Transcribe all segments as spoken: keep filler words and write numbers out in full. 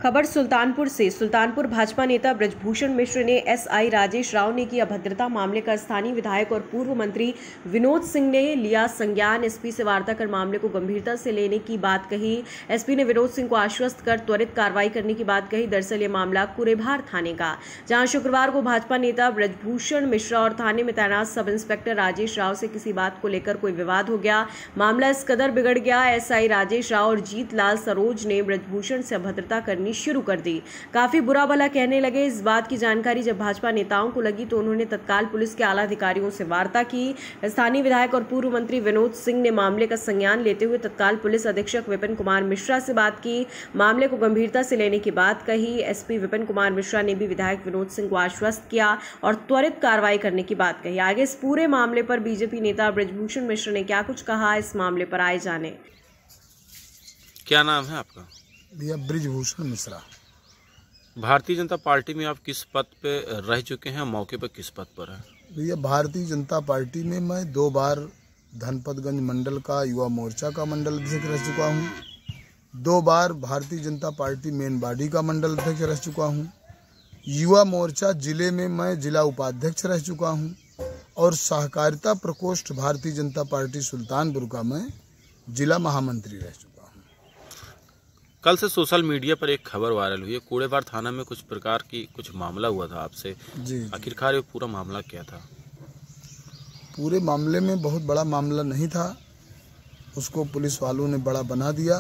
खबर सुल्तानपुर से। सुल्तानपुर भाजपा नेता ब्रजभूषण मिश्र ने एसआई राजेश राव ने की अभद्रता मामले का स्थानीय विधायक और पूर्व मंत्री विनोद सिंह ने लिया संज्ञान। एसपी से वार्ता कर मामले को गंभीरता से लेने की बात कही। एसपी ने विनोद सिंह को आश्वस्त कर त्वरित कार्रवाई करने की बात कही। दरअसल ये मामला कुरेभार थाने का, जहां शुक्रवार को भाजपा नेता ब्रजभूषण मिश्र और थाने में तैनात सब इंस्पेक्टर राजेश राव से किसी बात को लेकर कोई विवाद हो गया। मामला इस कदर बिगड़ गया, एसआई राजेश राव और जीतलाल सरोज ने ब्रजभूषण से अभद्रता करनी शुरू कर दी। काफी बुरा भला कहने लगे। इस बात की जानकारी जब भाजपा नेताओं को लगी तो उन्होंने तत्काल पुलिस के आला अधिकारियों से वार्ता की। स्थानीय विधायक और पूर्व मंत्री विनोद सिंह ने मामले का संज्ञान लेते हुए तत्काल पुलिस अधीक्षक विपिन कुमार मिश्रा से बात की। मामले को गंभीरता से लेने की बात कही। एसपी विपिन कुमार मिश्रा ने भी विधायक विनोद सिंह को आश्वस्त किया और त्वरित कार्रवाई करने की बात कही। आगे इस पूरे मामले पर बीजेपी नेता ब्रजभूषण मिश्र ने क्या कुछ कहा, इस मामले पर आए जाने। क्या नाम है आपका? भैया ब्रजभूषण मिश्रा। भारतीय जनता पार्टी में आप किस पद पे रह चुके हैं, मौके पर किस पद पर हैं? भैया भारतीय जनता पार्टी में मैं दो बार धनपतगंज मंडल का युवा मोर्चा का मंडल अध्यक्ष रह चुका हूँ, दो बार Bharatiya Janata party main body का मंडल अध्यक्ष रह चुका हूँ, युवा मोर्चा जिले में मैं जिला उपाध्यक्ष रह चुका हूँ और सहकारिता प्रकोष्ठ भारतीय जनता पार्टी सुल्तानपुर का मैं जिला महामंत्री रह चुका हूँ। कल से सोशल मीडिया पर एक खबर वायरल हुई है, कुरेभार थाना में कुछ प्रकार की कुछ मामला हुआ था आपसे। जी, आखिरकार ये पूरा मामला क्या था? पूरे मामले में बहुत बड़ा मामला नहीं था, उसको पुलिस वालों ने बड़ा बना दिया।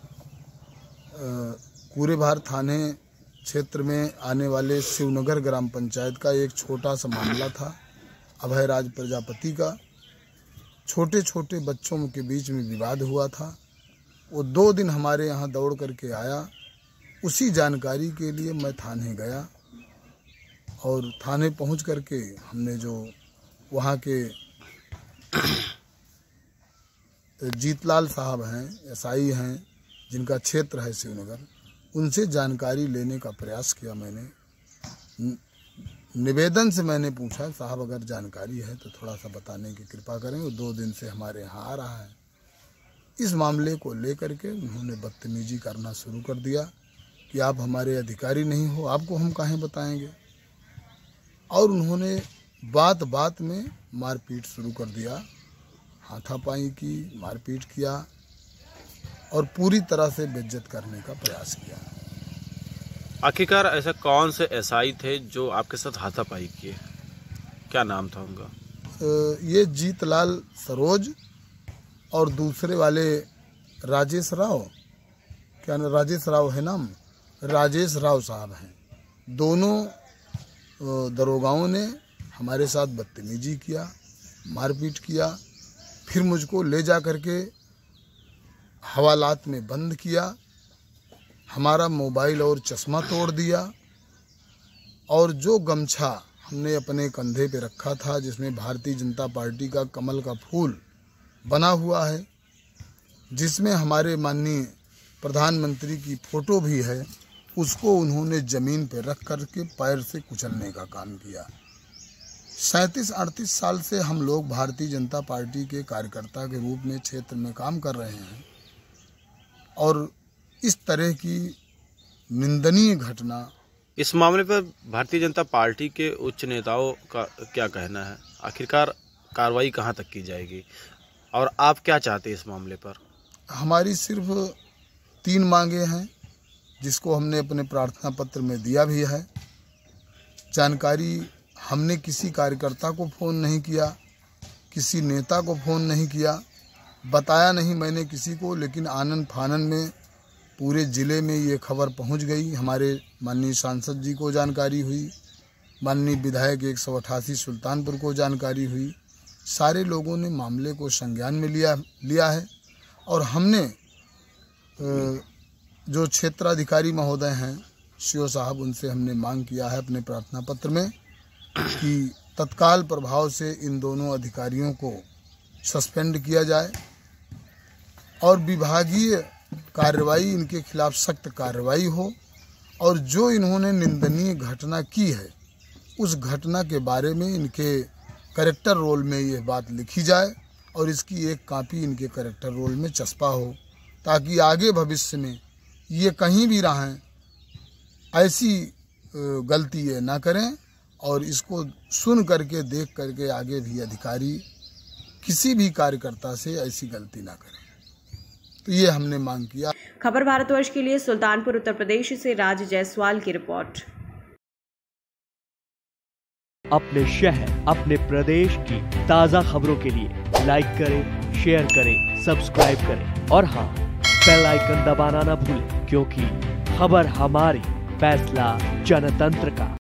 कुरेभार थाने क्षेत्र में आने वाले शिवनगर ग्राम पंचायत का एक छोटा सा मामला था, अभयराज प्रजापति का। छोटे छोटे बच्चों के बीच में विवाद हुआ था। वो दो दिन हमारे यहाँ दौड़ करके आया। उसी जानकारी के लिए मैं थाने गया और थाने पहुँच करके हमने जो वहाँ के जीतलाल साहब हैं, एसआई हैं, जिनका क्षेत्र है शिवनगर, उनसे जानकारी लेने का प्रयास किया। मैंने निवेदन से मैंने पूछा, साहब अगर जानकारी है तो थोड़ा सा बताने की कृपा करें। वो दो दिन से हमारे यहाँ आ रहा है। इस मामले को लेकर के उन्होंने बदतमीजी करना शुरू कर दिया कि आप हमारे अधिकारी नहीं हो, आपको हम काहे बताएंगे। और उन्होंने बात बात में मारपीट शुरू कर दिया, हाथापाई की, मारपीट किया और पूरी तरह से बेइज्जत करने का प्रयास किया। आखिरकार ऐसा कौन से एसआई थे जो आपके साथ हाथापाई किए? क्या नाम था उनका? ये जीतलाल सरोज और दूसरे वाले राजेश राव, क्या ना राजेश राव है नाम, राजेश राव साहब हैं। दोनों दरोगाओं ने हमारे साथ बदतमीजी किया, मारपीट किया, फिर मुझको ले जा करके हवालात में बंद किया, हमारा मोबाइल और चश्मा तोड़ दिया और जो गमछा हमने अपने कंधे पे रखा था जिसमें भारतीय जनता पार्टी का कमल का फूल बना हुआ है, जिसमें हमारे माननीय प्रधानमंत्री की फोटो भी है, उसको उन्होंने जमीन पर रख करके पैर से कुचलने का काम किया। सैंतीस अड़तीस साल से हम लोग भारतीय जनता पार्टी के कार्यकर्ता के रूप में क्षेत्र में काम कर रहे हैं और इस तरह की निंदनीय घटना। इस मामले पर भारतीय जनता पार्टी के उच्च नेताओं का क्या कहना है? आखिरकार कार्रवाई कहां तक की जाएगी और आप क्या चाहते हैं इस मामले पर? हमारी सिर्फ तीन मांगे हैं, जिसको हमने अपने प्रार्थना पत्र में दिया भी है। जानकारी हमने किसी कार्यकर्ता को फ़ोन नहीं किया, किसी नेता को फ़ोन नहीं किया, बताया नहीं मैंने किसी को, लेकिन आनन फानन में पूरे ज़िले में ये खबर पहुंच गई। हमारे माननीय सांसद जी को जानकारी हुई, माननीय विधायक एक सौ अट्ठासी सुल्तानपुर को जानकारी हुई। सारे लोगों ने मामले को संज्ञान में लिया लिया है और हमने जो क्षेत्राधिकारी महोदय हैं, सीओ साहब, उनसे हमने मांग किया है अपने प्रार्थना पत्र में कि तत्काल प्रभाव से इन दोनों अधिकारियों को सस्पेंड किया जाए और विभागीय कार्रवाई, इनके खिलाफ सख्त कार्रवाई हो और जो इन्होंने निंदनीय घटना की है उस घटना के बारे में इनके करेक्टर रोल में ये बात लिखी जाए और इसकी एक कॉपी इनके करेक्टर रोल में चस्पा हो, ताकि आगे भविष्य में ये कहीं भी रहें ऐसी गलती ये ना करें और इसको सुन करके देख करके आगे भी अधिकारी किसी भी कार्यकर्ता से ऐसी गलती ना करें। तो ये हमने मांग किया। खबर भारतवर्ष के लिए सुल्तानपुर उत्तर प्रदेश से राज जायसवाल की रिपोर्ट। अपने शहर अपने प्रदेश की ताज़ा खबरों के लिए लाइक करें, शेयर करें, सब्सक्राइब करें और हाँ, बेल आइकन दबाना ना भूलें, क्योंकि खबर हमारी, फैसला जनतंत्र का।